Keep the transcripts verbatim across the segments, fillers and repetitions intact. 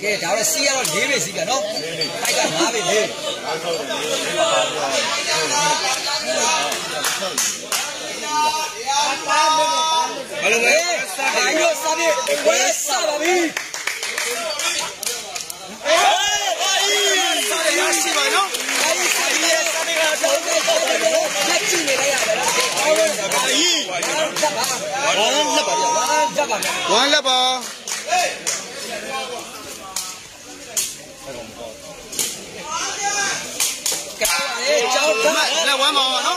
ကဲဒါတော့စီးရတော့လေးပဲစီးပြနော်တိုက်ကငါးပဲလေဘယ်လိုလဲဘာလို့စားပြီဝဲစားပါပြီအေးဘာကြီးစားရရှိပါနော်ဘာကြီးစားရစားနေကတော့လက်ကြည့်နေလိုက်ရတယ်နော်ဘာကြီးဝမ်းလက်ပါဝမ်းလက်ပါဝမ်းလက်ပါကျောင်းကလက်ဝမ်းပါနော်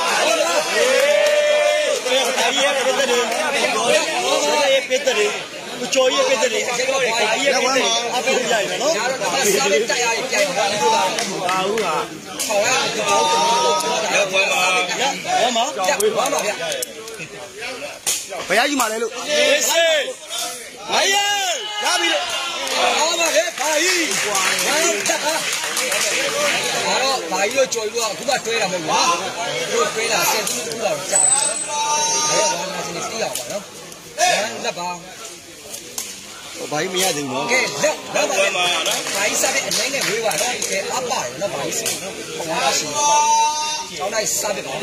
ဒါကြီးရဲ့ပြည်တယ်ရဲ့ပြည်တယ်ကျော်ရဲ့ပြည်တယ်ခါကြီးရဲ့ပြည်တယ်အဖေကြိုင်နော်စားလေးတိုက်ရကြိုင်ပါလို့ပါပါဘူးဟာဟောရတော့လက်ဝမ်းပါဝမ်းပါဝမ်းပါဗျဘယ်ရကြီးမှလဲလို့အေးစေးမရရပြီလေဟောပါလေဘာကြီးကွာတက်ပါတော့ဘာကြီးတို့ကြော်ပြီးတော့အခုမှတွဲတာမဟုတ်ဘူးတို့တွဲတာဆယ်သူခုလောက်ကြာတယ်ဘာမှမစနေစီးအောင်ပါနော်လက်ပါဘာကြီးမရသေးဘူးနော်ကဲလက်လက်ပါနော်ဘာကြီးစားတဲ့အနိုင်နဲ့ဝေးပါတော့ကဲအပါရနော်ဘာကြီးစီနော်ဟောပါစီကျောင်းတိုင်းစားပြပါ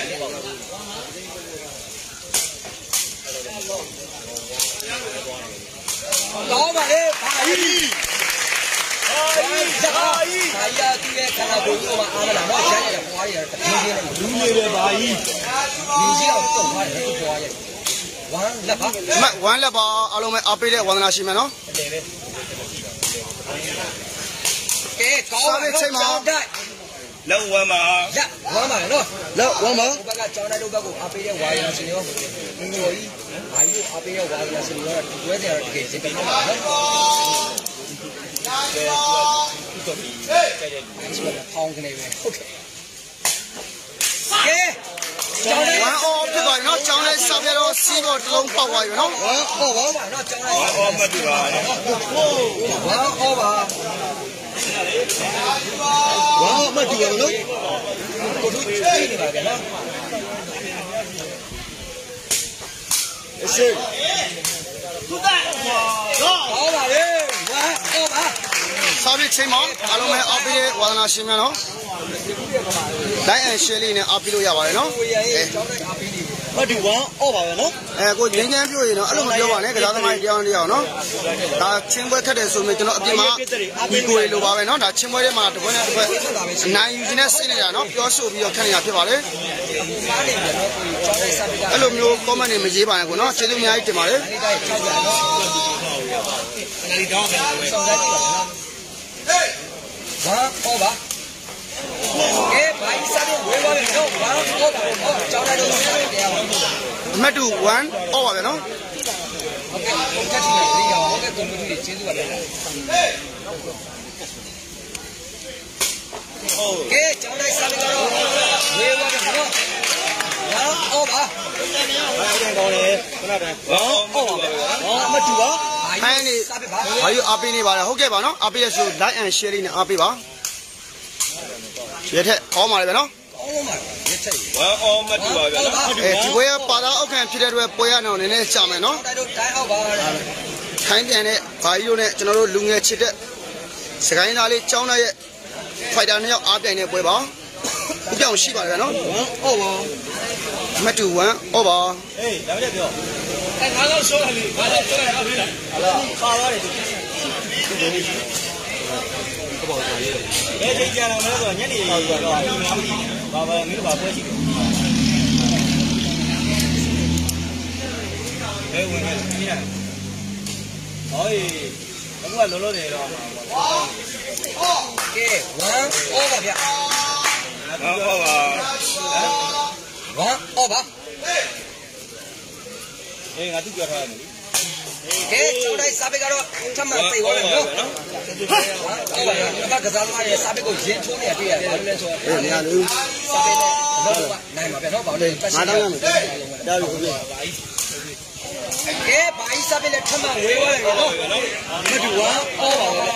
တော့ပါလေဘာကြီးဘာကြီးဘာကြီးသူရဲ့ခန္ဓာကိုယ်ကိုအားမလားတော့ကျန်ရပွားရတပြင်းပြင်းနဲ့လူနေတယ်ဘာကြီးဒီကြီးတော့တုံသွားတယ်သူပွားရဝမ်းလက်ပါဝမ်းလက်ပါအားလုံးပဲအားပေးတဲ့ဝန္ဒနာရှိမယ်နော်ကဲကောင်းပြီချိန်မှာလက်ဝမ်းပါလက်ဝမ်းပါနော်လက်ဝမ်းပါဘက်ကကျောင်းတိုင်းတို့ဘက်ကိုအားပေးတဲ့ဝါရရှင်ရောငငယ်ကြီးဘာကြီးအားပေးတဲ့ဝါရရှင်ရောတွဲတယ်တော့တကယ်စိတ်ကောင်းပါနော်ကဲတော်ပြီကဲဖောင်းကနေပဲဟုတ်ကဲ့ကဲကျောင်းတိုင်းဝမ်းအော်ပြသွားပြီနော်ကျောင်းတိုင်းဆောက်ပြတော့စီးတော့တစ်လုံးပေါက်သွားပြီနော်ဝမ်းအော်ပါပါနော်ကျောင်းတိုင်းဝမ်းအော်မတူပါဝမ်းအော်ပါဝမ်းမတူရဘူးနော်ကိုတို့ချိနေပါဗျာနော်အရှိသူတက်တော့ဟောပါလေဝမ်းအော်ပါဆောက်ပြချိန်မှာအားလုံးပဲအော်ပြီးဝါဒနာရှင်များနော်တိုင်းအန်ရှယ်လေးနဲ့အော်ပြီးလို့ရပါတယ်နော်အဲကျောင်းတိုင်းအော်ပြီးမတူဝမ်းအော်ပါပဲနော်အဲကိုငင်းငန်းပြောရင်တော့အဲ့လိုမပြောပါနဲ့ကစားသမားတွေတရားတရားနော်ဒါချင်းပွဲခက်တယ်ဆိုရင်ကျွန်တော်အပြင်မှာဒီကိုလိုပါပဲနော်ဒါချင်းပွဲထဲမှာတစ်ခွက်နဲ့တစ်ခွက်အနိုင်ယူခြင်းနဲ့စိတ်နေတာနော်ပြောဆိုပြီးတော့ခက်နေတာဖြစ်ပါလေအဲ့လိုမျိုး comment တွေမရေးပါနဲ့ကိုနော်ကျေးဇူးအများကြီးတင်ပါတယ်ဘာဟောပါကဲဘာကြီးစားလို့ဝေးပါမယ်နော်ဘာလို့ဟောပါဟောကျောင်းတိုင်းတော့ဆက်တရားပါမတူoneဟောပါပဲနော်ဟုတ်ကဲ့ပုံချက်ချင်တယ်ဒီရောဟုတ်ကဲ့ကွန်ပျူတာကြီးကျေးဇူးပါဗျာဟုတ်ကဲ့ကျောင်းတိုင်းစားလို့တော့ဝေးပါမယ်နော်ဘာဟောပါဘာကောင်းလဲခဏတည်းဟောဟောပါပဲဟောမတူပါခိုင်းနေဘာယူအားပေးနေပါလဲဟုတ်ကဲ့ပါနော်အားပေးရဆို like and share လေးနဲ့အားပေးပါရထက်အောင်းပါလေဗျာနော်အောင်းပါရထက်ဝမ်းအောင်းမတူပါဗျာနော်အဲဒီဘွဲပါတာအောက်ခံဖြစ်တဲ့အတွက်ပွဲရအောင်နည်းနည်းကြာမယ်နော်တိုင်းတို့တိုင်းအောက်ပါခိုင်းပြန်တဲ့ဘာကြီးတို့နဲ့ကျွန်တော်တို့လူငယ်ချစ်တဲ့စကိုင်းသားလေးကျောင်းသားရဲ့ဖိုက်တာနှစ်ယောက်အားပြိုင်တဲ့ပွဲပါဥပြောင်းရှိပါလေဗျာနော်အော်ပါမတူဝမ်းအော်ပါဟေးဒါပဲပြောအဲငါတော့ဆိုးတယ်လေငါတော့ဆိုးတယ်အားပေးလိုက်ဟာလားခါပါတယ်ဒီဘောစားရေးဘယ်ချိန်ကြာလာမလဲဆိုတော့ညနေတော့ဘာဘာမင်းတို့ဘာပွဲရှိတယ်ဘယ်ဝင်နေလဲဟေးအခုကလောလောတယ်တော့ကဲဝမ်းအော်ပါဗျဝမ်းအော်ပါဝမ်းအော်ပါအေးငါသူပြောထားတယ်ကဲကျောင်းတိုင်းစာပေကတော့ထပ်မံသိသွားမယ်နော်ဟုတ်ပါရဲ့ကစားသမားရဲ့စာပေကိုရင်ချိုးနေတွေ့ရတယ်ဘာလို့လဲဆိုတော့နေရာလူစာပေနဲ့အလုပ်ကနိုင်မှာပဲနော်ဘာလို့လဲပတ်ရှိတယ်တားပြီဟုတ်ပြီကဲဘာကြီးစာပေနဲ့ထပ်မံဝေးသွားတယ်နော်မတူဝမ်းအော်ပါဘူး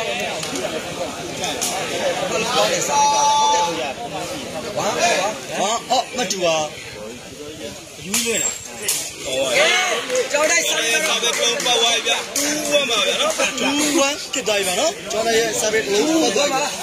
ဘာလို့လဲစာပေကဟုတ်တယ်ဝမ်းအော်ပါဝမ်းအော်မတူပါယူလွဲ့လားကျောင်းတိုင်းစာပေတော့ပုံပတ်ဝိုင်းဗျတူဝမ်းပါဗျာနော်တူဝမ်းဖြစ်သွားပြီပါနော်ကျောင်းတိုင်းရဲ့စာပေတူပတ်သွားပါ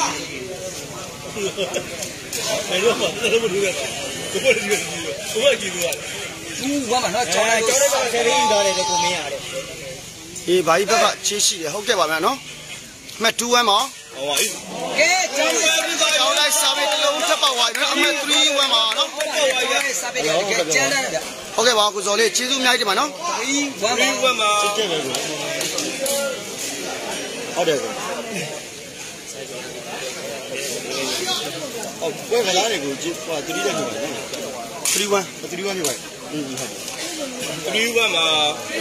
ဘယ်လိုမှမလုပ်ဘူးလေကိုယ်ကကြည့်ကိုယ်ကကြည့်လို့တူဝမ်းပါနော်ကျောင်းတိုင်းကျောင်းတိုင်းကဆယ်ရင်းတော်တယ်လေကိုမင်းရတယ်အေးဘာကြီးဘက်ကချေးရှိတယ်ဟုတ်ကဲ့ပါဗျာနော်အမှတ်two oneပါဟောပါပြီကဲကျောင်းတိုင်းကျောင်းတိုင်းစာပေတစ်လုံးထပ်ပေါက်သွားပြီနော်အမှတ်three oneပါနော်ဟုတ်ကဲ့ပါဗျာစာပေကကျန်းတယ်ဗျဟုတ်ကဲ့ပါကိုစော်လေးကျေးဇူးအများကြီးတင်ပါနော် three oneပါစစ်တယ်ပဲကိုဟုတ်တယ်ကိုဟုတ်ဘယ်ကလာနေကိုဟို3တက်နေပါနော် three one three oneနေပါอืมဟုတ် three oneမှာ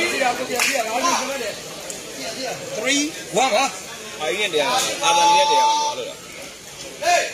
three oneပါအိုင်းနဲ့တရားအာသာနဲ့တရားပါလို့လားဟေး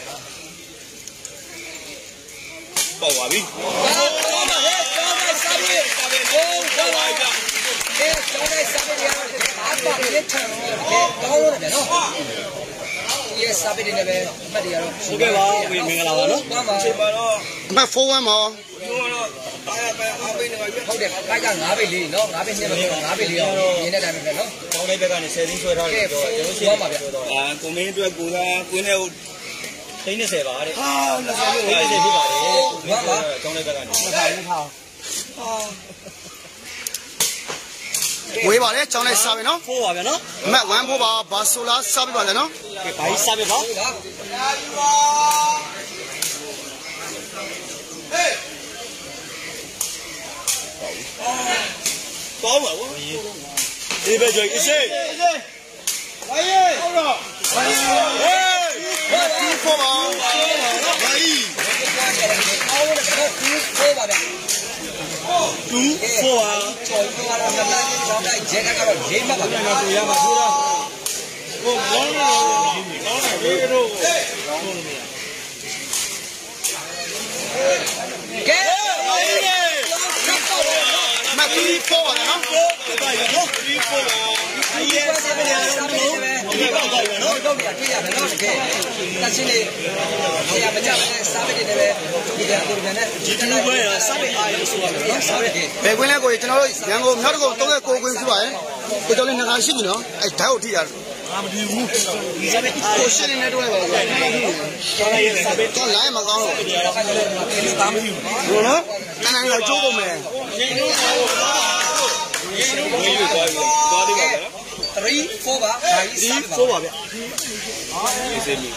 ပေါ့ပါပြီပေါ့ပါဟဲ့ကျောင်းတိုင်းစာပေစာပေဘုံဘောပါကြကဲကျောင်းတိုင်းစာပေတရားအားပါလက်ချံကဲကောင်းလို့တယ်နော်ဒီစာပေတွေလည်းပဲအမှတ်တွေကတော့ဟုတ်ကဲ့ပါဝေမင်္ဂလာပါနော်ချိန်ပါတော့အမှတ်four oneပါကျောင်းတော့အားရပဲအားပေးနေပါပြီဟုတ်တယ်ခိုက်ကnineပေလေးနော်nineပေနှစ်ပေnineပေလေးအောင်ရင်းတဲ့တိုင်းပဲနော်ကျောင်းလေးဘက်ကနေtenသိန်းဆွဲထားတယ်တော့ကျွန်တော်ရှင်းပါဗျာအာကိုမင်းအတွက်ကိုသာကိုင်းနဲ့သိန်းtwentyပါတဲ့ဟာ twentyဖြစ်ပါတယ်ဘာပါကျောင်းလေးဘက်ကနေနှစ်ထောင်နှစ်ထောင်ဝေးပါလေကျောင်းလိုက်စားပြီနော် fourပါဗျာနော်အမှတ်one fourပါဘာဆိုလာစားပြီပါလေနော်ကဲဘာကြီးစားပြီပါဟေးကောင်းပါဘူးဒီဘက်ကျော်အစ်စေးဝိုင်းရေဟုတ်တော့ဟေးဘာတီးဖို့ပါဘာကြီးအော်တော့ဒီဖိုးပါဗျာ two fourပါကျော်ကတော့နှစ်လမ်းကျောင်းတိုင်းဂျဲကတော့ရေးမှတ်ပါဗျာတူရမှာထိုးတာဟိုကောင်းတယ်ကောင်းတယ်ဒီလိုကောင်းလို့မရကဲမတ်three fourပါနော်ဟုတ်ပါပြီနော်three fourပါဒီရဲ့ဆက်နေရတယ်နော်ဒီပါပါနော်တော့ပြတွေ့ရမယ်နော်တကယ်တချင်းလေးဆရာမကြတဲ့စားပေတွေလည်းဒီကဒီကနဲ့ဒီတူပဲစားပေအားလို့ဆိုရမယ်နော်စားပေဘယ်ကွင်းလဲကိုကျွန်တော်တို့ရန်ကုန်မြောက်တကုန်းthirty-fourကွင်းရှိပါတယ်ကိုကျော်လေးနှစ်ခါရှိပြီနော်အဲဓာတ်ကိုထိရတယ်အာမဒီဘူးဒီစားပေကိုရှင်းနေတော့လည်းပါကွာကျော်လေးရဲ့စားပေတော့လိုင်းမကောင်းတော့ဒီလိုသားမယူဘူးနော်နန်းနန်းကကြိုးကုန်မယ်ရင်းလို့ရင်းလို့ဝေးယူသွားပြီသွားသေးပါဗျာ three fourပါဒါကြီးစားပါ fourပါဗျာဒီစမီ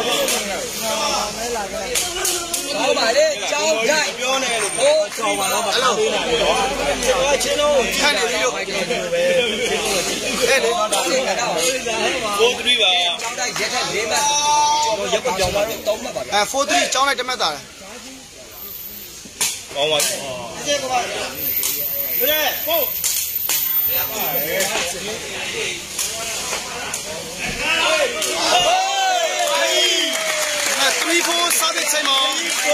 ဟောပါလေကြောင်းတိုင်းပြောနေလို့ဟိုကြောင်းပါတော့အဲ့လိုတော့ချင်းတော့ခန့်နေပြီလို့ပဲအဲ့လေ four threeပါကြောင်းတိုင်းရက်ထက်၄မှတ်ကျော်ရက်ပြောင်းပါတော့သုံးမှတ်ပါဗျာအဲfour threeကြောင်းလိုက်တမတ်တာလေကောင်းပါပြီဒီကပါဘယ်ပို့ three four စားတဲ့ချိန်မှာ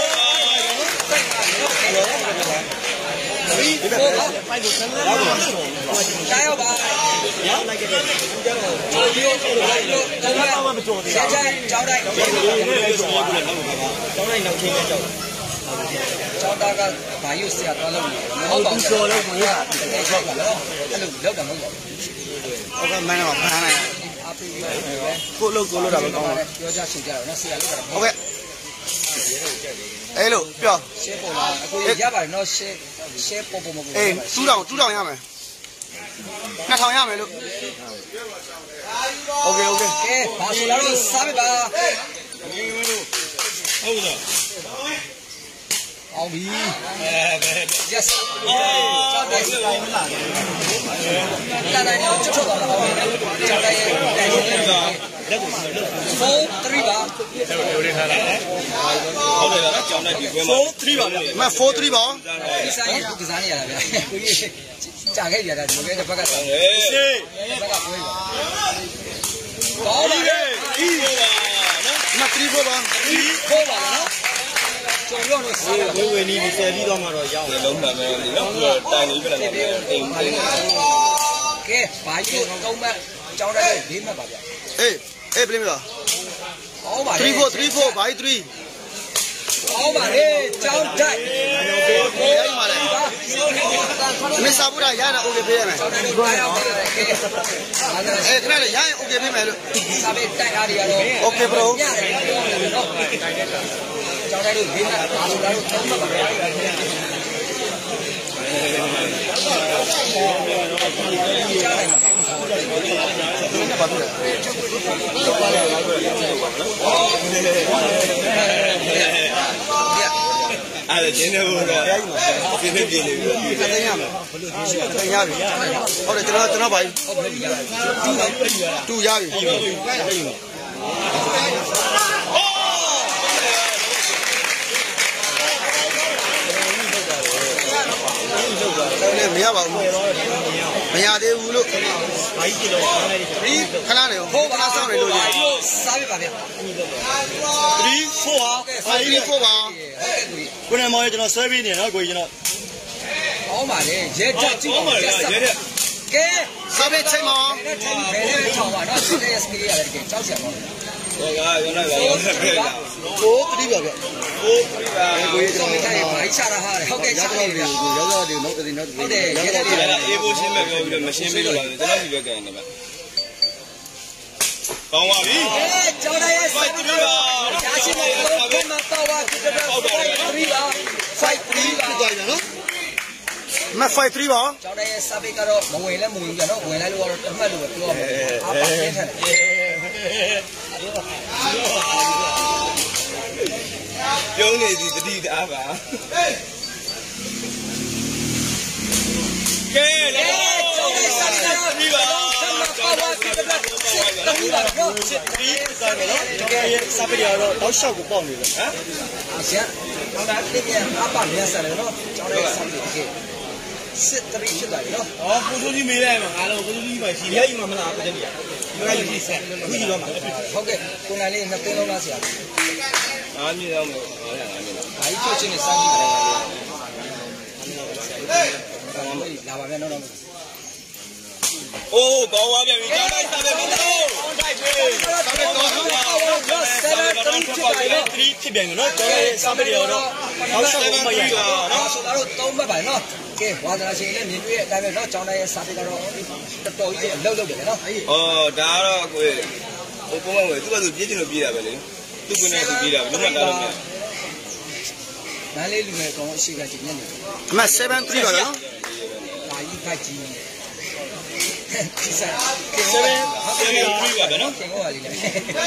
three fourပါဖိုင်လို့ဆန်းလာတော့ကားရောပါရလိုက်ခဲ့တယ်ကျောင်းတော့ဒီလိုလိုက်လို့တော့ဘာမှမကြော်သေးဘူးဆက်ချက်ကျောင်းတိုင်းကျောင်းတိုင်းနောက်ချင်းနဲ့ကျောင်းကျောင်းသားကဘာယူဆရာတော်လို့မဟုတ်ပါဘူးကျော်လို့ဘူးအဲ့လိုလောက်တာမဟုတ်ပါဘူးဟုတ်ကဲ့မန်းတော့ဖမ်းလိုက်အားပေးပြီးကိုလို့ကိုလို့တာပဲကောင်းပါပြောကြချင်ကြတော့နော်ဆရာလို့တာဟုတ်ကဲ့အဲ့လိုပြောရှဲပေါ်လာအခုရပါတယ်နော်ရှဲရှဲပေါ်ပေါ်မပေါ်အေးတူးတောင်တူးတောင်ရမယ်နှစ်ထောင်ရမယ်လို့โอเคโอเคကဲဘာဆိုလာတော့စားပြီပါဟုတ်လားအောင်ပြီအဲ yes ကျောင်းတိုင်းတိုင်းမလာဘူးတိုင်းတိုင်းတော့ချွတ်သွားတာပါကျောင်းတိုင်းရဲ့တိုင်းရဲ့လက်ကိုလက် four threeပါပြောရထားတာဟုတ်တယ်နော်ကျောင်းတိုင်းဒီကွဲမှာ four three ပါဗျာမ four three ပါဒီဆိုင်ကကစားနေရတာဗျာကိုကြီးကြာခဲ့ရတာဒီလိုပဲတစ်ဖက်ကစေးတစ်ဖက်ကကိုကြီးကောင်းပါလေဒီပါနော်မ three four ပါ three four ပါနော်ကျော်ရောတော့စေးဝေဝေနီးပြီးဆယ်ပြီးတော့မှတော့ရအောင်လုံးပါမယ်နော်တိုင်နေပြလာတယ်တိမ်တိမ်ကဲဘာကြီးတော့သုံးမှတ်ကျောင်းတိုင်းလေးမှတ်ပါဗျာအေးအေးပြလိမ့်မလားဟောပါလေ three four three four by three 好嘛嘞，招待。 ရမှာလေမစ္စဘူးလားရတာ okay ပေးရမယ်အဲခဏလေးရရင် okay ပေးမယ်လို့စာပေတိုက်အားတွေကတော့ okay bro ရတယ်ပြောနေတယ်နော်ကျောင်းတိုင်းတို့လေးနာအားလုံးတို့သုံးမှတ်ပါပဲအဲ့ဒါကျင်းနေဘူးတော့ကျင်းနေပြီလေတင်ရမယ်တင်ရပြီဟုတ်တယ်ကျွန်တော်ကျွန်တော်ပါပြီတူရပြီလည်းမရပါဘူးမရသေးဘူးလို့ဘာကြီးကြည့်လို့ဒီခဏနေဟိုခဏစောင့်နေလို့ရစားပြပါဗျာ three four ဟာဒီကိုပါကိုနေမောင်ကျွန်တော်ဆွဲပေးနေနော်ကိုကြီးကျွန်တော်ဟောပါလေရဲချက်ကြည့်ပါရဲဆက်ကဲစားပေးချိန်မောင်ဘယ်နဲ့ထောင်ပါနော်စစ်ရဲ့စပီးရတယ်တကယ်ကြောက်စရာပါဟောကရောလိုက်ပါတော့ခဲ့တာကိုတတိပါဗျကိုတတိပါကိုကြီးဆုံးထိုင်ဘာချတာဟာဟုတ်ကဲ့ချတယ်ဗျာရောက်တော့ဒီနောက်တတိနောက်တတိဟုတ်တယ်ရဲတယ်အေးဖို့ရှင်းမဲ့ပြောပြီးတော့မရှင်းပေးလို့ပါကျွန်တော်ဒီဘက်ကနေမှာကောင်းပါပြီအဲကျောင်းသားရဲ့စိုက်ပြီးတော့ရှားရှင်းတဲ့ဘုံမှာတော့ပါဖြစ်တဲ့စိုက်ပြီးပါစိုက်ပြီးပါကြိုင်နော်မဖိုက်триပါကျောင်းသားရဲ့စာပေကတော့မဝင်လဲမဝင်ကြတော့ဝင်လိုက်လို့ကတော့တမှတ်လို့ပဲပြောမှာအားပါနေတယ်ပြုံးနေသည်တတိအားပါကဲလေကျောင်းသားစာပေကတော့ပြီးပါတော့ပါဖြစ်တဲ့စစ်တူပါတော့စစ်တီးစားမယ်နော်ကျွန်တော်ရဲ့စာပေကတော့တောက်လျှောက်ကိုပေါက်နေတယ်ဟမ်အာရှန်ဟောတာတိကျအပမြတ်ဆန်တယ်နော်ကျောင်းသားစာပေကစစ်တရီဖြစ်သွားပြီနော်ဩကိုစိုးကြီးမေးလိုက်မှာငါလည်းကိုစိုးကြီးပဲရှိတယ်ကြီးမှမလားတဲ့ကြီးဒီကကြီးဆက်ခုကြီးတော့မှာဟုတ်ကဲ့ကိုနိုင်လေးနှစ်သိန်းလုံးလားဆရာအားမြင်တော့မယ်ဟုတ်လားငါမြင်တော့ဘာကြီးချုပ်ချင်းနဲ့စမ်းကြည့်တယ်လာပါဗျာနော်နော်အိုးကောင်းပါဗျာဒီတိုင်းစားတယ်မလို့တိုက်ပြီစားတယ်တော့တော့ဆယ်တရီဖြစ်သွားပြီနော် threeဖြစ်ပြန်ပြီနော်ကျွန်တော်ရဲ့စားပေတွေတော့ဟောက်ရှောက်မရဘူးနော်ဆိုတော့သုံးမှတ်ပါနော်ကဲဝါသနာရှင်လည်းမြင်တွေ့တဲ့အတိုင်းပဲနော်ကျောင်းသားရဲ့စာပေကတော့တော်တော်ကြီးအလုပ်လုပ်တယ်နော်ဩဒါကတော့ကိုယ်ဟိုပုံမှန်ပဲသူကသူပြေးချင်လို့ပြေးတာပဲလေသူ့ကွင်းနဲ့သူပြေးတာဘယ်လိုမှကားလို့မရနားလေးလူငယ်ကောင်အရှိကကြည့်နေတယ်အမseven threeပါနော်ဘာကြီးဖိုက်ကြီး seven seven threeပါဗျာနော်ကျင်ဟောပါလိမ့်မယ်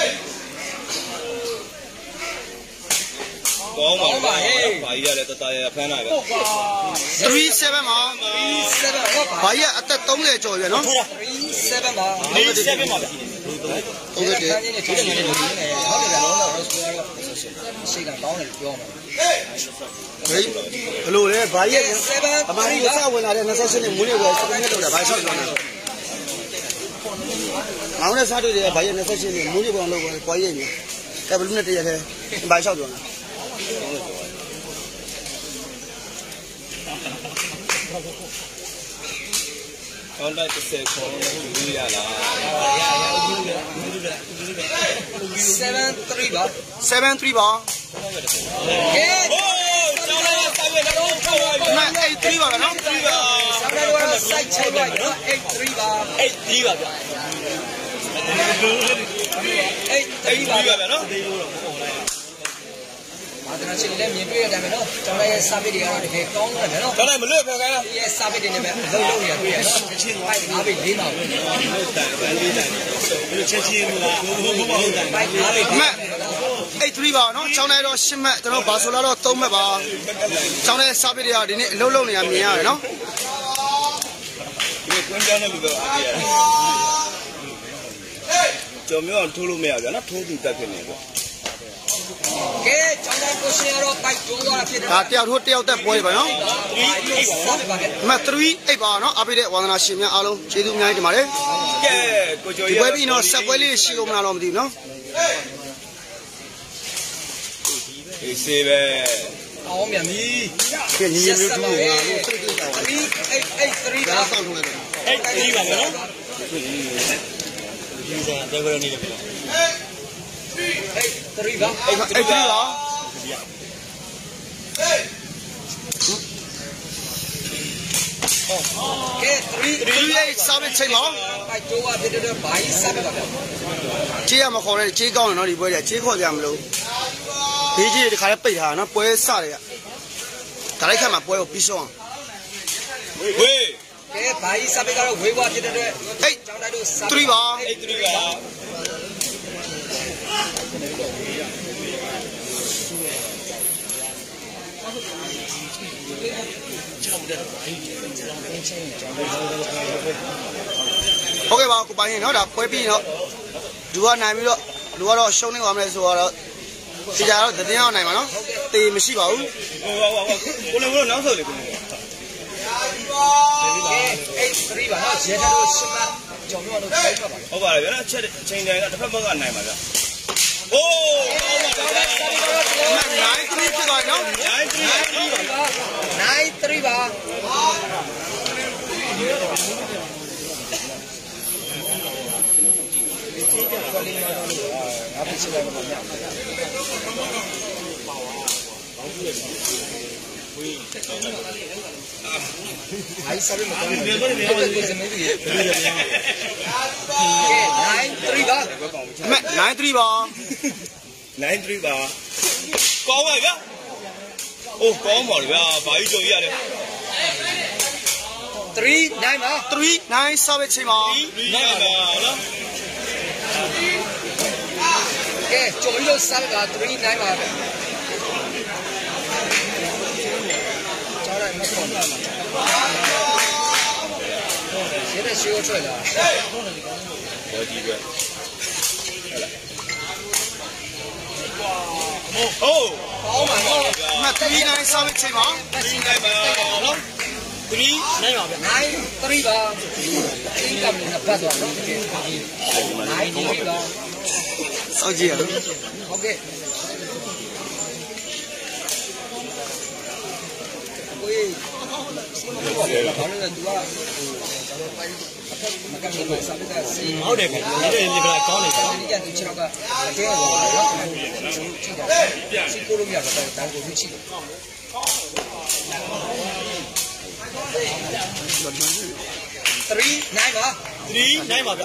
ကောင်းပါပါဟေးဘာကြီးရလဲတတရဖမ်းလာပဲ three sevenပါ three sevenဟုတ်ပါဘာကြီးအသက်thirtyကျော်ပြီနော် three sevenပါ three sevenပါဗျာဟုတ်ကဲ့ဒီနေ့ဒီနေ့ဒီနေ့ဟုတ်တယ်ဗျာလုံးတော့ဆိုတော့ရှေ့ကကောင်းတယ်ပြောမှာဘယ်လိုလဲဘာကြီးအမကြီးစဝင်လာတဲ့twenty-eightနှစ်မွေးနေ့ကိုစပင်းနဲ့လောက်တာဘာလျှောက်ကြလဲငါနဲ့စားတွေ့တယ်ဘာကြီးtwenty-eightနှစ်မွေးနေ့ကောင်လောက်ကိုကြွားရည်နေကဲဘလူးနဲ့တရက်ခဲဘာလျှောက်ကြလဲကောင်းတဲ့တစ်ခေါ်လို့ရလား seven threeပါ seven threeပါကဲဟိုးကျောင်းသားစာပေတော့ခေါ်ပါပြီeight threeပါနော် threeပါစာပေတော့ site ချိန်ပါနော်eight threeပါ eight threeပါဗျာ eight threeပါဗျာနော်ဘာသာချင်းလည်းမြင်တွေ့ရတယ်နော်ကျောင်းရဲ့စာပေတွေကတော့တကယ်ကောင်းတယ်နော်ကျောင်းလိုက်မလွတ်ဖယ်ခိုင်းလားဒီရဲ့စာပေတွေနဲ့ပဲအလုံးလုံးရတွေ့ရနော်ချင်းဝိုင်းငါးပေလေးပါဘူးဟုတ်တယ်ဗန်လေးတိုင်းဒီချက်ချင်းမလားဘုံဘုံဘုံတိုင်းငါးပေမeight threeပါနော်ကျောင်းလိုက်တော့eightမှတ်ကျွန်တော်ဘာဆိုလာတော့threeမှတ်ပါကျောင်းရဲ့စာပေတွေကဒီနေ့အလုံးလုံးနေရမြင်ရတယ်နော်ဒီကွန်းကြောင်းတဲ့လူပဲအားရကျော်မျိုးအောင်ထိုးလို့မရဗျာနော်ထိုးသူတက်ဖြစ်နေပေါ့ကဲကျောင်းတိုင်းကိုရှင်ရောတိုက်တွန်းသွားတာဖြစ်တယ်ဒါတယောက်ထိုးတယောက်တက်ပွဲပါနော် three eight ပါဗျာအမthree eightပါနော်အားပေးတဲ့ဝါသနာရှင်များအားလုံးကျေးဇူးအများကြီးတင်ပါတယ်ကဲကိုကျော်ရဒီပွဲပြီးတော့ဆက်ပွဲလေးရှိအောင်မလားတော့မသိဘူးနော်အေးစေးပဲအောင်မြန်ပြီကဲညီညီမျိုးတူငါတို့စိတ်ကြည့်တာပါ three eight eight three ဒါဆောက်ထုတ်လိုက်တယ် eight threeပါနော်ဒီစားတဲ့ဘယ်လိုနေလဲ eight threeပါ eight threeပါ three eight စားပြီးချိန်ပါအဲကျိုးကဖြစ်တဲ့ဘာကြီးစားပြပါဗျာကြေးရမခေါ်နဲ့ကြေးကောင်းတယ်နော်ဒီပွဲကြီးကြေးခေါ်ကြမလို့ဘေးကြီးတွေဒီခါလေးပိတ်ထားနော်ပွဲစတယ်ကဒါလိုက်ခါမှာပွဲကိုပြီးဆုံးအောင်ဝေးဝေးကဲဘာကြီးစားပြကတော့ဝေးွားဖြစ်တဲ့အတွက်ဟေးကျောင်းတိုက်တို့စားthreeပါeight threeပါโอเคပါကိုပိုင်ရင်เนาะဒါပွဲပြီးเนาะလူကနိုင်ပြီးတော့လူကတော့ရှုံးနေပါမလဲဆိုတော့ဒီကြတော့သတင်းအောင်နိုင်ပါเนาะတေးမရှိပါဘူးဟိုဟိုဟိုကိုလည်းကိုနောက်ဆုံးလေကိုလည်းeight threeပါเนาะရေထားလို့ရှင်းမကြောင်တော့လို့ပိုက်ပါဟုတ်ပါတယ်ဗျာချက်ချိန်တိုင်းကတစ်ဖက်ဘက်ကနိုင်ပါဗျာโอ้nine threeဖြစ်သွားเนาะnine three nine threeပါआई सब में nine three ba nine three ba nine three ba ကောင်းပါဗျာအိုးကောင်းပါလေဗျာဘာကြီးကြော်ရရတယ်three nine ba three nineစားပဲချိန်ပါnineပါနော်ကဲကြော်ပြီးတော့စားကthree nineပါဗျာကျော်လိုက်မပေါ်လာမှာ现在修出来了我几个哦好嘛那three nine稍微轻嘛three nine吧喏three nine吧nine three吧这个没那八多nine three吧烧鸡啊 OK喂ဟုတ်တယ်ခင်ဗျာဒီဒီကကောင်းနေတယ်ဒီကသူ6ကအတဲရောနော်စီကိုလိုမြတ်တော့တန်းကိုမြချိthree nineပါthree nineပါဗျ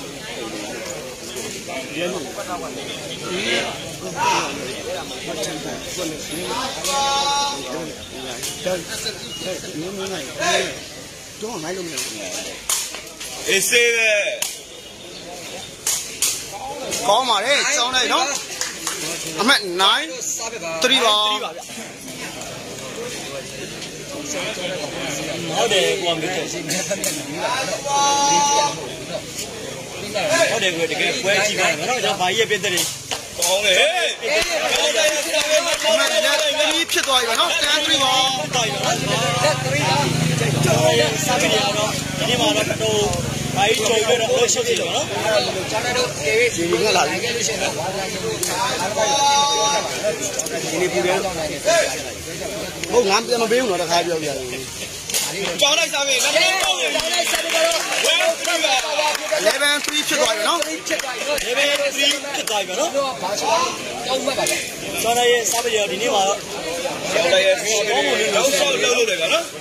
ရဲလို့ပတ်တာကနေတော့နိုင်လို့မရဘူးအေးစေးတယ်ကောင်းပါလေစောင်းလိုက်နော်အမှတ်nine threeပါဟုတ်တယ်ကိုမင်းတဲ့ဟုတ်တယ်ကိုတကယ်ပွဲကြည့်ပါတော့ကျွန်တော်ဘာကြီးပြည့်တဲ့ကောင်းလေဟေးဒီဖြစ်သွားပြီနော်ten threeပါten threeပါကျော်ရစားပြီးရတော့ဒီမှာတော့တော့ဘာကြီးကြုံရတော့ရှုပ်ကြည့်တော့နော်ကျွန်တော်တို့အေးဒီငါလာခဲ့လို့ရှိရင်တော့ဘာသာရေးကိုအားကောင်းဒီနေ့ပြည်တော့နိုင်တယ်ဟုတ်ငါပြန်မပေးဘူးတော့တခါပြောပြရတယ်ကျောင်းလိုက်စားပြီလက်မတော့ကျောင်းလိုက်စားပြီးတော့eleven threeဖြစ်သွားပြီနော်ဖြစ်သွားပြီနော်eleven threeဖြစ်သွားပြီနော်ဘာဆိုတော့တောင်းမှတ်ပါဗျကျောင်းလိုက်ရဲ့စားပြီးတော့ဒီနေ့မှာတော့ကျောင်းလိုက်ရဲ့ပြီးတော့လောက်ဆောက်လုပ်လုပ်တယ်ဗျနော်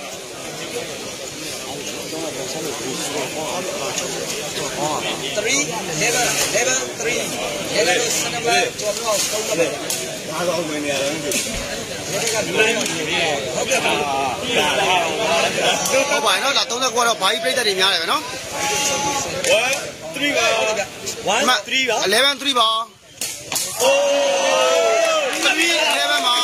three eleven eleven three eleven number twelveတော့တောင်းမှတ်ပါဘာတော့ဝင်နေရတယ်ဟုတ်ပါနော်ဒါသုံးသက်ကွာတော့ဘာကြီးပြိတ္တတွေများတယ်ပဲနော်one threeပါone threeပါeleven threeပါโอ้three elevenပါ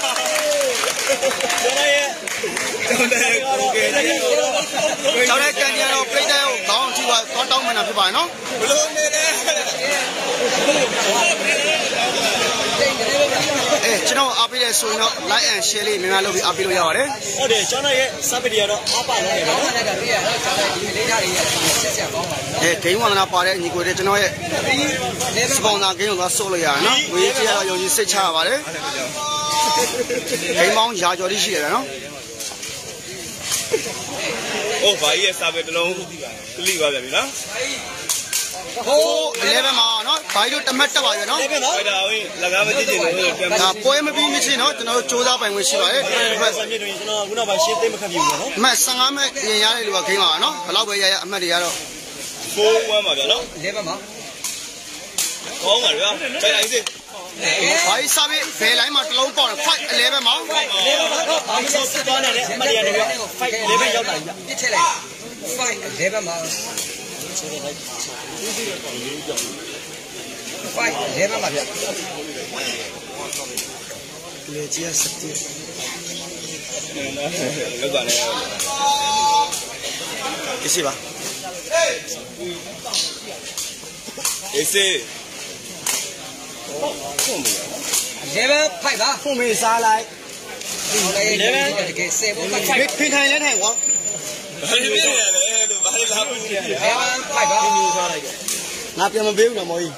ကျွန်တော်ရဲ့ကျွန်တော်ရဲ့ကိုကဲကျွန်တော်ကန်ကြတော့ပြိတ္တကိုခေါင်းကြည့်ပါတော့တောင်းမှန်းတာဖြစ်ပါနော်ဘလို့နေလဲအဲကျွန်တော်အားပေးတဲ့ဆိုရင်တော့ like and share လေးများများလုပ်ပြီးအားပေးလို့ရပါတယ်ဟုတ်တယ်ကျွန်တော်ရဲ့ sub တွေကတော့အားပါလို့နေပါတော့ဟုတ်တယ်ဗျာကျွန်တော်ဒီလေးထားလေးဆက်ဆက်ကောင်းပါတယ်အဲဂိမ်းဝန္ဒနာပါတဲ့ညီကိုတွေကျွန်တော်ရဲ့စပွန်ဆာဂိမ်းကိုသွားဆို့လို့ရအောင်နော်ဝေးကြီးကတော့ယုံကြည်စိတ်ချရပါတယ်ဂိမ်းပေါင်းရာကျော်လေးရှိရတယ်နော်ဟုတ်ဘာကြီးရဲ့စာပေတစ်လုံးကလိပါဗျာပြီနော်ဟိုelevenမှာနော်ဘာလို့တမတ်တက်ပါရနော် eleven နော်ဟုတ်တာဝင်လကားမကြည့်ချင်ဘူးပြန်ဒါပွဲမပြီးမချင်းနော်ကျွန်တော်တို့စူးစမ်းပိုင်ခွင့်ရှိပါတယ်ဆမ်မြင့်တွင်ကျွန်တော်ခုနကရှင်းသိမခတ်ပြဘူးနော်အမှတ်fifteenမဲ့ရင်ရတဲ့လူကဂိမ်းပါနော်ဘယ်လောက်ပဲရရအမှတ်တွေရတော့ four one ပါဗျာနော် eleven မှာကောင်းပါဗျာကြိုက်လိုက်စေဘာကြီးစားပြီးဘယ်လိုင်းမှာတစ်လုံးပေါက်တယ်five elevenမှာ elevenပါတော့ဘာလို့စစ်သွားနေလဲအမရီရတယ်ဗျfive elevenရောက်တာဗျပြစ်ထည့်လိုက် five elevenမှာ five elevenမှာဗျလေကြီးစက်တီလောက်ပါနဲ့ဒီစီပါအေးစေး eleven five ပါဖုန်မေးစားလိုက် eleven တကယ်စေဖို့ကဖိဖိထိုင်လဲထိုင်ကွာဘာလို့ပြနေရလဲလို့ဘာလို့လာပူနေရလဲ eleven five ပါငါပြန်မပေးဘူးနော်မော်ကြီး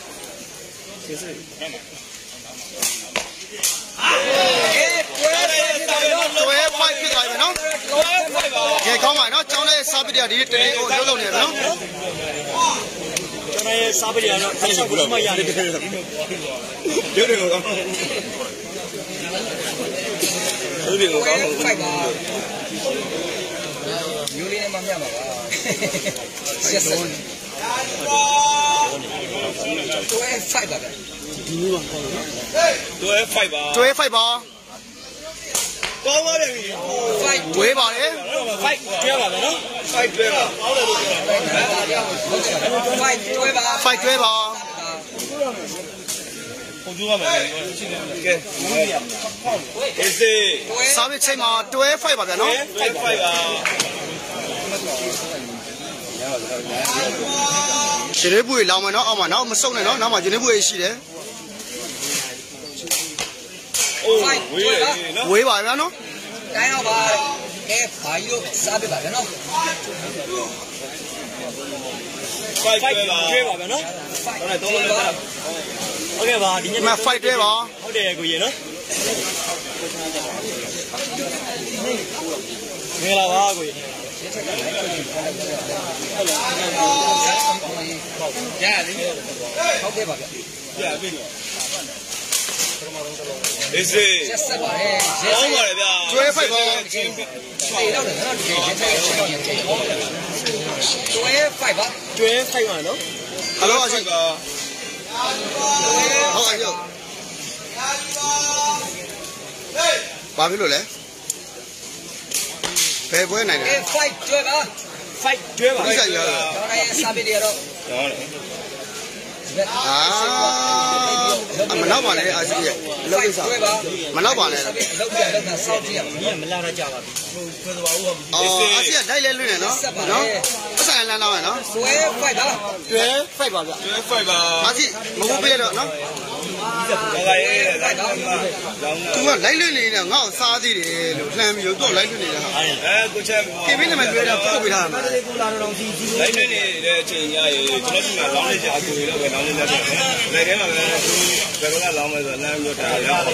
တွဲfiveဖြစ်သွားပြီနော်ကဲကောင်းပါနော်ကျောင်းလေးစားပြီးတော့ဒီတနေ့ကိုလုံးလုံးနေပြီနော်ကျွန်တော်ရဲ့စားပရိယာတော့တစ်ချက်ကိုမှရတယ်ရုပ်တွေကိုကောင်းရုပ်တွေကိုကောင်း five ပါမျိုးလေးနဲ့မှမြတ်ပါပါဆက်ဆက်တွဲfive ပါဗျဒီနေ့ပါကောင်းနော်တွဲfiveပါတွဲfiveပါကောင်းပါပြီ five တွဲပါလေ five ကျွဲပါမယ်နော် five တွဲပါကောင်းတယ်လို့ပြော five တွဲပါ five တွဲပါပုံကျူးရမယ်ကဲအေးစေးစားပြီးချိန်မှာတွဲfiveပါဗျာနော် five five ပါရှင်လေးပွေလောင်မယ်နော်အောက်မှာနောက်မစုံနဲ့နော်နောက်မှာရှင်လေးပွေရှိတယ်အိုးဝေးရနော်ဝေးပါဗျာနော်တိုင်းတော့ပါကဲဘာကြီးလို့စားပြပါဗျာနော် five five တွဲပါကျွဲပါမယ်နော် five တော့တော့လည်းဟုတ်ကဲ့ပါဒီညဒီမှာ five တွဲပါဟုတ်တယ်ကိုကြီးနော်မင်္ဂလာပါကိုကြီးရတယ်ဟုတ်ကဲ့ပါဗျာပြပြီအေးစေးဆက်ဆက်ပါလေရဲကောင်းပါလေဗျာတွဲfiveပါအေးတော့လည်းတော့ဒီရဲရဲချက်တော့ရဲချက်တွဲfiveပါကျွဲfiveပါနော်ဟယ်လိုအရှိပါဟုတ်အရှိဘာဖြစ်လို့လဲဘယ်ပွဲနိုင်လဲအေးfiveတွဲပါ five ကျွဲပါဒီဆိုင်ရတော့လည်းစားပြရတော့ကောင်းတယ်အာမနောက်ပါနဲ့အရှိရဲ့လောက်ကိစ္စမနောက်ပါနဲ့လောက်ပြလောက်တာစောင့်ကြည့်ရမယ်ဒီကမလာတော့ကြပါဘူးခွဲသွားဦးဟုတ်အော်အရှိကဒိုက်လဲလွင့်နေနော်နော်ပတ်ဆိုင်လန်းတော့မယ်နော်တွဲfiveပါတွဲfiveပါဗျတွဲfiveပါအရှိမဟုတ်ပြရတော့နော်ကောင်းပါရဲ့လိုက်ပါကောင်းသူကလိုက်လွင့်နေတယ်ငါ့ကိုစားသေးတယ်လို့လှမ်းပြီးတော့လိုက်လွင့်နေတာဟာအဲကိုချက်ပြင်ပြနေမှတွေ့တော့ပုတ်ပေးထားမှာလိုက်နေနေတဲ့အချိန်ညရေကျွန်တော်ဒီမှာလောင်းနေကြအကူတွေတော့ပဲလောင်းနေကြတယ်လိုက်ထဲမှာပဲဘယ်လိုလဲလောင်းမယ်ဆိုတော့လမ်းမျိုးတာရအောင်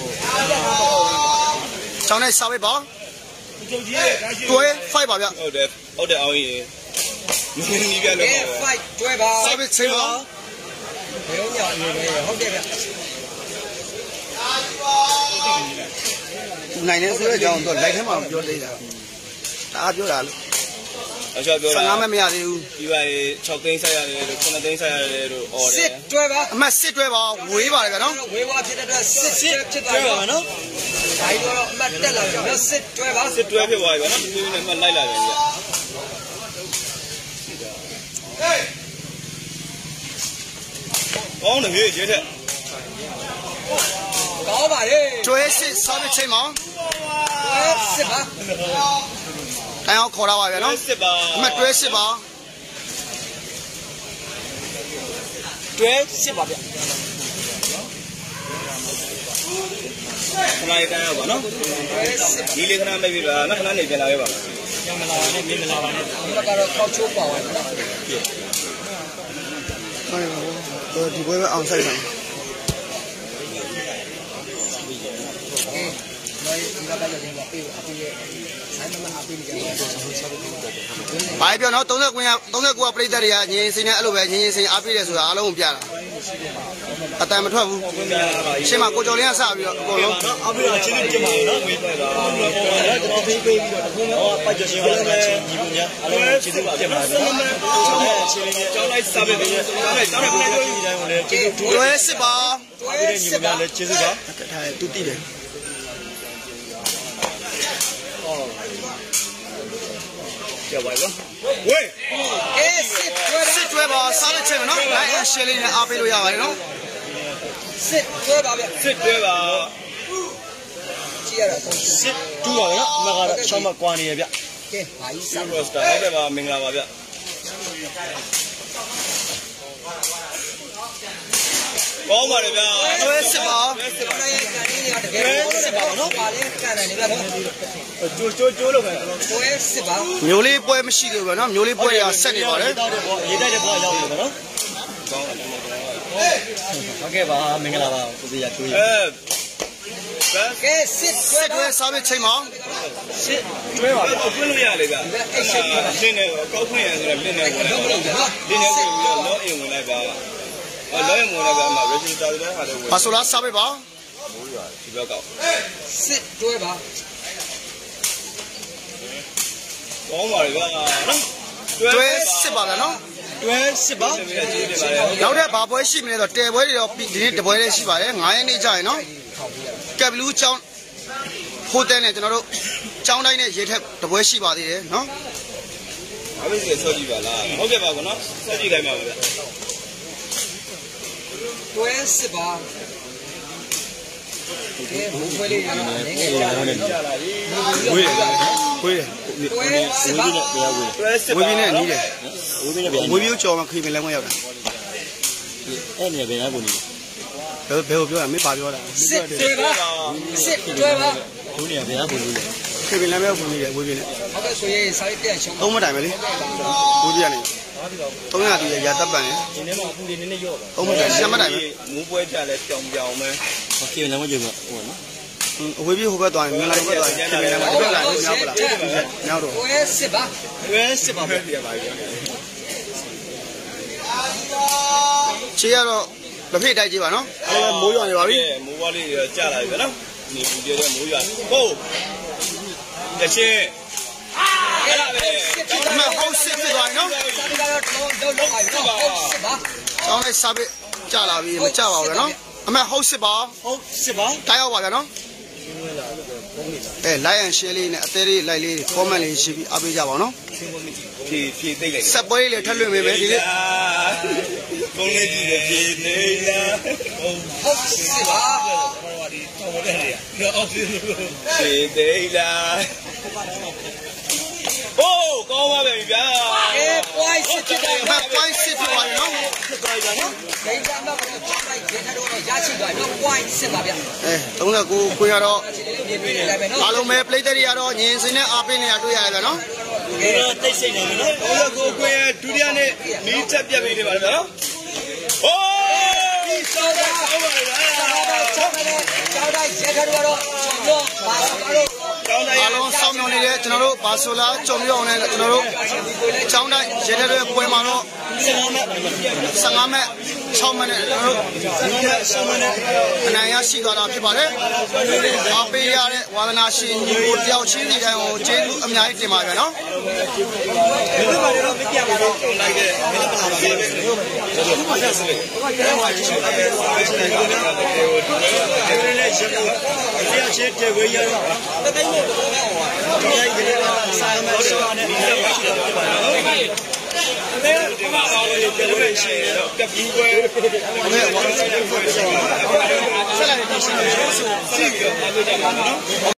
ကျောင်းနဲ့စားပေးပါတွဲfiveပါဗျဟုတ်တယ်ဟုတ်တယ်အောင်ကြီးမင်းကြီးပြလို့အေးfiveတွဲပါစားပေးချိန်ပါဘယ်လိုညအနေနဲ့ဟုတ်တယ်ဗျနိုင်နေဆိုတဲ့အကြောင်းတော့လိုက်ထဲမှာပြောသေးတာဒါပြောတာလို့အချောပြောတာ fifteenမဲ့မရသေးဘူးဒီပါရေsixသိန်းဆက်ရတယ်လို့nineသိန်းဆက်ရတယ်လို့អော်တယ်စစ်တွဲပါအမှတ်sixတွဲပါဝေးပါတယ်ဗျာနော်ဝေးဝါဖြစ်တဲ့အတွက်စစ်စစ်ဖြစ်သွားကျွဲပြီပါမယ်နော်ဒါကြီးတော့အမှတ်တက်လာပြီနော်စစ်တွဲပါစစ်တွဲဖြစ်သွားပြီဗျာနော်ဒီလိုနဲ့မှလိုက်လာပြန်ပြီကောင်းတယ်ဟေ့ရဲတဲ့ကောင်းပါလေတွဲစစ်စားပေးချိန်မှာတွဲစစ်ပါတိုင်အောင်ခေါ်တာပါဗျာနော်စစ်ပါအမှတ်တွဲစစ်ပါကျွဲစစ်ပါဗျခဏလေးတိုင်းရပါနော်တွဲစစ်ဒီလေးခဏမိတ်ပြီပါနော်ခဏနေပြန်လာခဲ့ပါညမလာနဲ့မင်းမလာပါနဲ့ဒီမှာကတော့ကောက်ချိုးပါဝင်နော်ဟုတ်ဒီပွဲပဲအောင်ဆိုင်ပါအေးနော်ဒီကပိုင်းတော့ပေးအပေးဆိုင်မမအပေးနေကြတယ်ဘာပြောနော်39က39ကပြိတ္တတွေကငင်းစင်းနဲ့အဲ့လိုပဲငင်းစင်းအားပေးတယ်ဆိုတာအားလုံးကိုပြတာအတန်မထွက်ဘူးရှင်းမကိုကျော်လင်းကစပြီးတော့အကုန်လုံးအားပေးတာချင်းချင်းတင်ပါနော်မေးတယ်ဒါကျွန်တော်ဖိပေးပြီးတော့တခုတော့ပတ်ကြရှင်ရတဲ့ချင်းညီမများအားလုံးကျေးဇူးပါတင်ပါတယ်နော်အဲ့ချင်းလေးကျောင်းလိုက်စာပေတွေကျောင်းလိုက်ကျောင်းလိုက်ပြည်တိုင်းကိုလည်းကျေးဇူးတူတွဲစစ်ပါတွဲစစ်ပါလည်းကျေးဇူးပါထားတယ်သူတည်တယ်ကျပါရောဝေးအေးစစ်တွဲပါစစ်တွဲပါစားတဲ့ချက်နော်လိုက်အရှင်းလေးနဲ့အားပေးလို့ရပါတယ်နော်စစ်တွဲပါဗျစစ်တွဲပါကြည့်ရတာစစ်တူပါနော်အမကတော့ချောင်းမကွာနေရဗျကဲဘာကြီးစားရော့စတာဟုတ်တယ်ပါမင်္ဂလာပါဗျကောင်းပါလေဗျတွဲစစ်ပါတွဲစစ်ပါရဲ့ကန်နေရတကယ်စစ်ပါနော်ပါလေကန်တယ်နေဗျကျိုးကျိုးကျိုးလို့ပဲတွဲစစ်ပါမျိုးလေးပွဲမရှိသေးဘူးဗျနော်မျိုးလေးပွဲရဆက်နေပါတယ်ရေးတိုက်တဲ့ဘောရေးတိုက်တဲ့ဘောရောက်နေတယ်နော်ကောင်းတယ်ဟုတ်ကဲ့ပါမင်္ဂလာပါကိုစီရချိုးရအဲကဲစစ်တွဲစစ်တွဲစားပြီးချိန်မောင်းစစ်တွဲပါဗျတွဲလို့ရလေဗျအဲ့စစ်လင်းနေကောက်ခွင့်ရဆိုတော့လင်းနေဝင်လိုက်ပါလင်းနေဝင်ပြီးတော့လောအိမ်ဝင်လိုက်ပါအော်လောအိမ်ဝင်လိုက်ပါမှာ register တဲ့ဟာတွေဝင်ပါဆိုလားစားပေးပါမိုးရွာဒီဘက်ကောက်စစ်တွဲပါကောင်းပါလေဗျနော်တွဲစစ်ပါလားနော်တွဲစစ်ပါနောက်တဲ့ဘာပွဲရှိမလဲဆိုတော့တဲပွဲတွေတော့ဒီနေ့တပွဲလေးရှိပါတယ်9ရက်နေ့ကြာရင်နော်ကက်ဘလူးကျောင်းဟိုတယ်နဲ့ကျွန်တော်တို့ကျောင်းတိုင်းနဲ့ရေထက်တပွဲရှိပါသေးတယ်နော်အမေကြီးဆော့ကြည့်ပါလားဟုတ်ကဲ့ပါကောနော်ဆော့ကြည့်လိုက်ပါဗျတွဲစစ်ပါကဲဘုံပွဲလေးရအောင်နေခဲ့ကြတယ်နော်ဝေးဝေးတွဲစစ်ပါတွဲစစ်ပါဝေးပြီးနဲ့နီးတယ်ဝေးပြီးနဲ့ဗျဝေးပြီးကြော်မှခေးမလဲမရောက်တာအဲ့နေဘယ်ကနေနေဘယ်ဘယ်ကိုပြောရမလဲပါပြောတာစစ်တွဲပါစစ်တွဲပါဒုနေဘယ်ကနေနေခေးမလဲမရောက်ဘူးနေတယ်ဝေးပြီးနဲ့ဟုတ်ကဲ့ဆိုရင်စာရေးပြန်ရှုံးသုံးမတိုင်ပဲလေဝေးပြီးကနေသုံးရတူရရတပ်ပန်လေဒီထဲမှာအပူလေးနည်းနည်းရော့ပါသုံးမတိုင်ရှမ်းမတိုင်ပဲမူးပွဲကြလဲပြောင်ပြောင်ပဲဟုတ်ကဲ့လည်းမကြည့်ဘူးဟိုနော်အဝေးပြေးဟိုဘက်သွားရင်မင်္ဂလာဘက်သွားရင်ခင်ဗျားဒီဘက်လာလို့များပါလားများတော့တွဲစစ်ပါတွဲစစ်ပါပဲပြပါပြီချေရတော့လက်ဖိတ်တိုက်ကြည့်ပါနော်အဲမိုးရွာနေပါပြီမိုးဝါးလေးကြာလာပြီနော်နေပူပြတဲ့မိုးရွာကိုတချင်းအဲ့ဒါပဲအမဟုတ်စစ်ဖြစ်သွားနော်စာပြီးတော့တော့တော့ပါတော့ဟုတ်စစ်ပါဆောင်းလိုက်စားပြီးကြာလာပြီမကြပါဘူးနော်အမဟုတ်စစ်ပါဟုတ်စစ်ပါတိုင်းရောက်ပါဗျာနော်အဲလိုက်ရန်ရှယ်လေးနဲ့အသေးလေးလိုက်လေး comment လေးရှိပြီးအားပေးကြပါအောင်နော်ဖြည့်ဖြည့်သိလိုက်ဆက်ပွဲလေးလည်းထပ်လွှင့်ပေးမယ်ဒီနေ့ကုန်းလေးကြည့်တယ်ဖြည့်သိလားဟုတ်စစ်ပါဒီတော်တယ်လေတော့ဖြည့်သိလားโอ้ကောင်းပါပြီဗျာအေး point စစ်ဖြစ်တယ် point စစ်ဖြစ်သွားပြီနော်စစ်သွားပြီနော်ဒိတ်တာတော့ကျွန်တော်ရေထတော့ရရှိသွားပြီနော် point စစ်ပါဗျာအဲ39ကိုရတော့အားလုံးပဲ plate တွေရတော့ညင်စင်းနဲ့အားပေးနေရတွေ့ရတယ်ဗျာနော်ဒီတော့တိတ်ဆိတ်နေပြီနော်39ကိုရဒုတိယနေ့မီးတက်ပြတ်ပြီးနေပါလေဗျာနော်ဟိုးဒီစောတာဟုတ်ပါလားကျောင်းတိုင်းကျောင်းတိုင်းရေထတော့ကျွန်တော်ပါတော့အားလုံးစောင့်မျှော်နေတဲ့ကျွန်တော်တို့ဘာဆိုလာကြုံရအောင်လည်းကျွန်တော်တို့ကျောင်းတိုင်းရေထဲတွေပွဲမှာတော့ဆယ်ငါးမက်၆မက်နဲ့ကျွန်တော်တို့အနိုင်ရရှိသွားတာဖြစ်ပါတယ်။အားပေးရတဲ့ဝါသနာရှင်ညီကိုတယောက်ချင်းစီတိုင်းကိုကျေးဇူးအများကြီးတင်ပါဗျာနော်။ဒီမှာတော့မပြတ်ပါတော့လိုက်ခဲ့မင်းပါပါပဲ။ကျွန်တော်ဘာသာစလဲ။ဘာမှမရှိဘူး။အဲ့ဒါကိုကျွန်တော်တို့ဒီနေ့လည်းရှင်ကိုတရားချင်းတဲ့ဝေးရတော့တတိုင်းမို့တော့ဟောဒီတိုင်းဒီကစားမယ်ဆိုတာနဲ့ဒီလိုရှိတော့ဖြစ်ပါတော့။အဲ့ဒါဒီမှာတော့ဒီလိုရှိတော့ကပ်ဘူးပဲ။အဲ့ဒါဘာလို့ဆက်လိုက်နေရှိလဲဆိုစီကအားလုံးကြပါတော့